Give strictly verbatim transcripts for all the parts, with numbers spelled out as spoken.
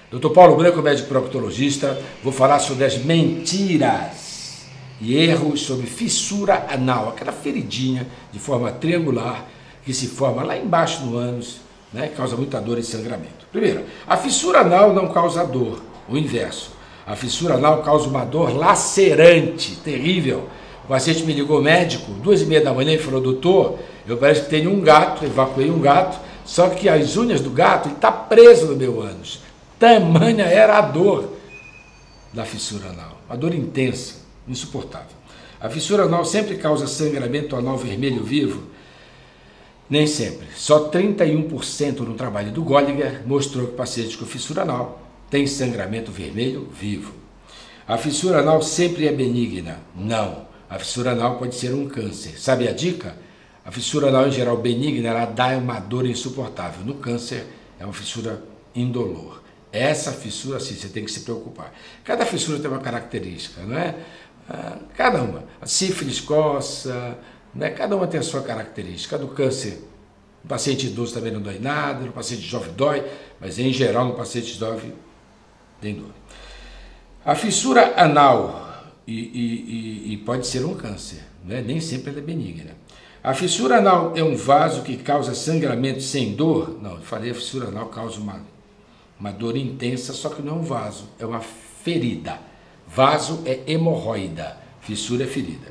doutor Paulo Branco, médico proctologista, vou falar sobre as mentiras e erros sobre fissura anal, aquela feridinha de forma triangular que se forma lá embaixo no ânus, né, causa muita dor e sangramento. Primeiro, a fissura anal não causa dor, o inverso. A fissura anal causa uma dor lacerante, terrível. O paciente me ligou médico, duas e meia da manhã, e falou: doutor, eu parece que tenho um gato, evacuei um gato, só que as unhas do gato está preso no meu ânus. Tamanha era a dor da fissura anal, uma dor intensa, insuportável. A fissura anal sempre causa sangramento anal vermelho vivo? Nem sempre. Só trinta e um por cento no trabalho do Golliger mostrou que pacientes com fissura anal têm sangramento vermelho vivo. A fissura anal sempre é benigna? Não. A fissura anal pode ser um câncer. Sabe a dica? A fissura anal, em geral, benigna, ela dá uma dor insuportável. No câncer, é uma fissura indolor. Essa fissura, sim, você tem que se preocupar. Cada fissura tem uma característica, não é? Cada uma. A sífilis coça, né? Cada uma tem a sua característica. Do câncer, no paciente idoso também não dói nada, no paciente jovem dói, mas em geral no paciente jovem tem dor. A fissura anal, e, e, e, e pode ser um câncer, né? Nem sempre ela é benigna. A fissura anal é um vaso que causa sangramento sem dor? Não, eu falei, a fissura anal causa uma, uma dor intensa, só que não é um vaso, é uma ferida. Vaso é hemorroida, fissura é ferida.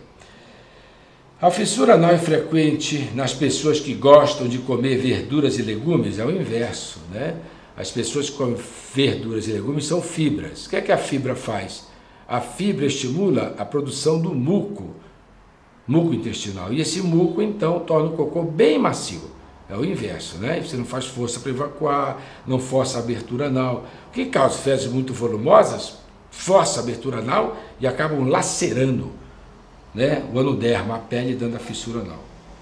A fissura anal é frequente nas pessoas que gostam de comer verduras e legumes? É o inverso, né? As pessoas que comem verduras e legumes são fibras. O que é que a fibra faz? A fibra estimula a produção do muco, muco intestinal. E esse muco, então, torna o cocô bem macio. É o inverso, né? Você não faz força para evacuar, não força a abertura anal. O que causa fezes muito volumosas? Força a abertura anal e acabam lacerando, né, o anoderma, a pele, dando a fissura anal.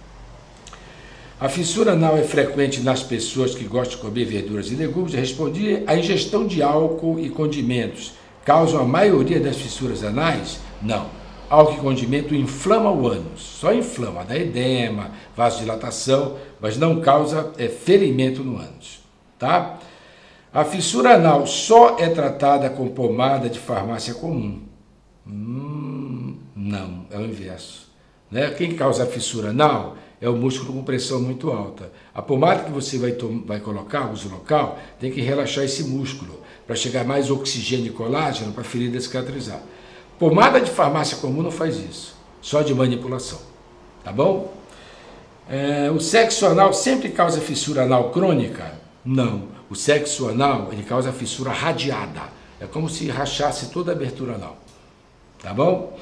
A fissura anal é frequente nas pessoas que gostam de comer verduras e legumes? Eu respondi: a ingestão de álcool e condimentos causam a maioria das fissuras anais? Não. Álcool e condimento inflama o ânus, só inflama, dá edema, vasodilatação, mas não causa é, ferimento no ânus, tá? A fissura anal só é tratada com pomada de farmácia comum? Hum, não, é o inverso, né? Quem causa a fissura anal é o músculo com pressão muito alta. A pomada que você vai, vai colocar, uso local, tem que relaxar esse músculo, para chegar mais oxigênio e colágeno para a ferida cicatrizar. Pomada de farmácia comum não faz isso, só de manipulação, tá bom? É, o sexo anal sempre causa fissura anal crônica? Não. O sexo anal, ele causa fissura radiada. É como se rachasse toda a abertura anal. Tá bom?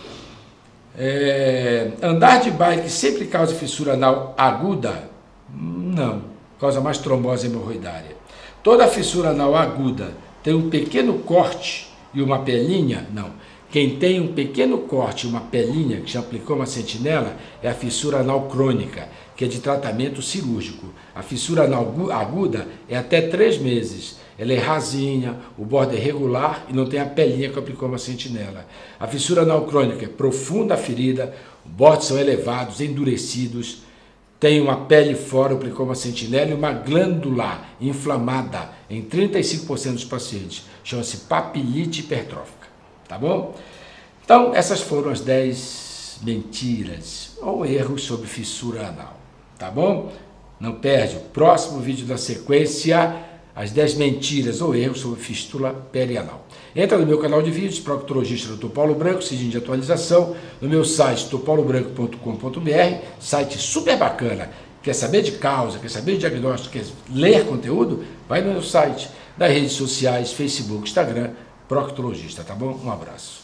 É, andar de bike sempre causa fissura anal aguda? Não. Causa mais trombose hemorroidária. Toda fissura anal aguda tem um pequeno corte e uma pelinha? Não. Quem tem um pequeno corte e uma pelinha, que já aplicou uma sentinela, é a fissura anal crônica, que é de tratamento cirúrgico. A fissura anal aguda é até três meses. Ela é rasinha, o bordo é regular e não tem a pelinha que aplicou uma sentinela. A fissura anal crônica é profunda a ferida, os bordos são elevados, endurecidos, tem uma pele fora, aplicou uma sentinela e uma glândula inflamada em trinta e cinco por cento dos pacientes. Chama-se papilite hipertrófica. Tá bom? Então, essas foram as dez mentiras ou erros sobre fissura anal. Tá bom? Não perde o próximo vídeo da sequência, as dez mentiras ou erros sobre fístula perianal. Entra no meu canal de vídeos, proctologista doutor Paulo Branco, sininho de atualização, no meu site doutor paulo branco ponto com ponto br, site super bacana. Quer saber de causa, quer saber de diagnóstico, quer ler conteúdo? Vai no meu site, nas redes sociais, Facebook, Instagram, proctologista, tá bom? Um abraço.